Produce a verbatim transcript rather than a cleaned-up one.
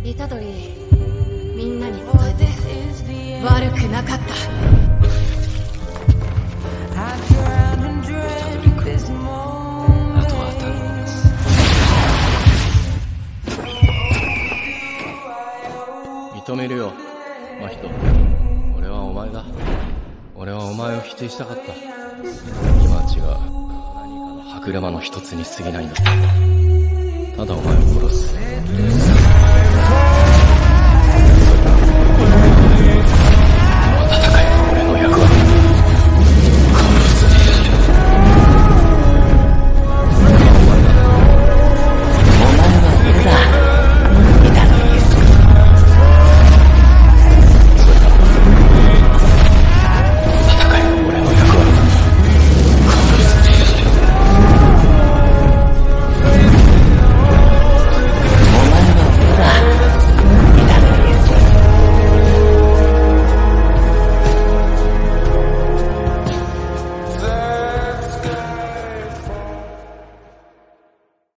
虎杖、みんなに伝えて悪くなかった。 あとは頼みます。認めるよ、真人。俺はお前だ。俺はお前を否定したかった。今は違う。何かの歯車の一つに過ぎないんだ。ただお前を殺す。